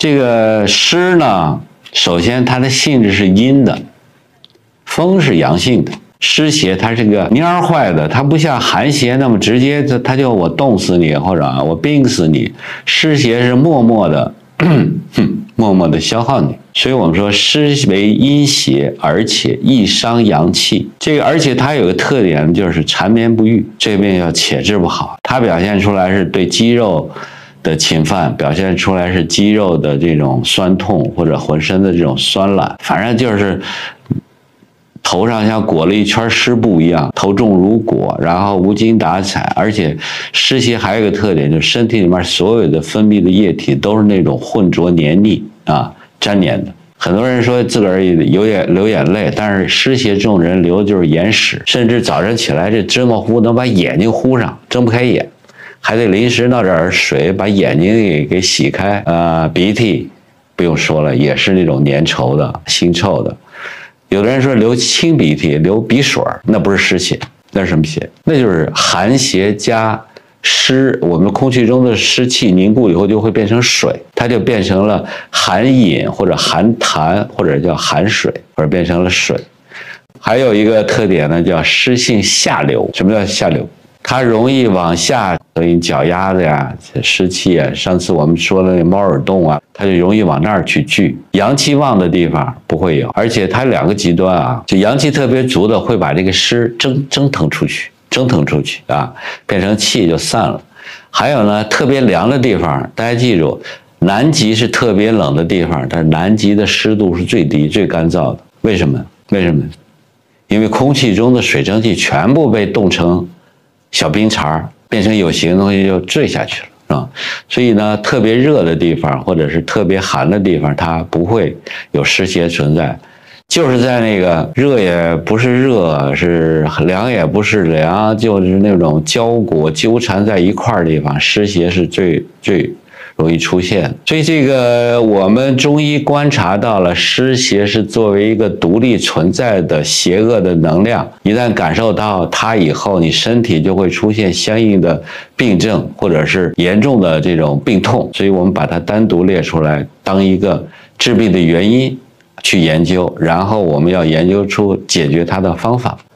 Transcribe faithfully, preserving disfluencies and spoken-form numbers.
这个湿呢，首先它的性质是阴的，风是阳性的。湿邪它是个蔫坏的，它不像寒邪那么直接，它就我冻死你或者我冰死你。湿邪是默默的，默默的消耗你。所以我们说湿为阴邪，而且易伤阳气。这个而且它有个特点，就是缠绵不愈，这病要且治不好。它表现出来是对肌肉的侵犯，表现出来是肌肉的这种酸痛或者浑身的这种酸懒，反正就是头上像裹了一圈湿布一样，头重如裹，然后无精打采。而且湿邪还有一个特点，就是身体里面所有的分泌的液体都是那种浑浊黏腻啊，粘黏的。很多人说自个儿有眼流眼泪，但是湿邪重人流的就是眼屎，甚至早上起来这芝麻糊能把眼睛糊上，睁不开眼，还得临时闹点水把眼睛给给洗开。呃，鼻涕不用说了，也是那种粘稠的、腥臭的。有的人说流清鼻涕、流鼻水，那不是湿邪，那是什么邪？那就是寒邪加湿。我们空气中的湿气凝固以后就会变成水，它就变成了寒饮或者寒痰，或者叫寒水，或者变成了水。还有一个特点呢，叫湿性下流。什么叫下流？它容易往下，所以脚丫子呀、湿气啊，上次我们说的那猫耳洞啊，它就容易往那儿去聚。阳气旺的地方不会有，而且它两个极端啊，就阳气特别足的会把这个湿蒸蒸腾出去，蒸腾出去啊，变成气就散了。还有呢，特别凉的地方，大家记住，南极是特别冷的地方，但是南极的湿度是最低、最干燥的。为什么？为什么？因为空气中的水蒸气全部被冻成小冰碴，变成有形的东西就坠下去了，是吧？所以呢，特别热的地方或者是特别寒的地方，它不会有湿邪存在。就是在那个热也不是热，是凉也不是凉，就是那种交裹纠缠在一块儿的地方，湿邪是最最容易出现。所以这个我们中医观察到了，湿邪是作为一个独立存在的邪恶的能量，一旦感受到它以后，你身体就会出现相应的病症或者是严重的这种病痛。所以我们把它单独列出来，当一个治病的原因去研究，然后我们要研究出解决它的方法。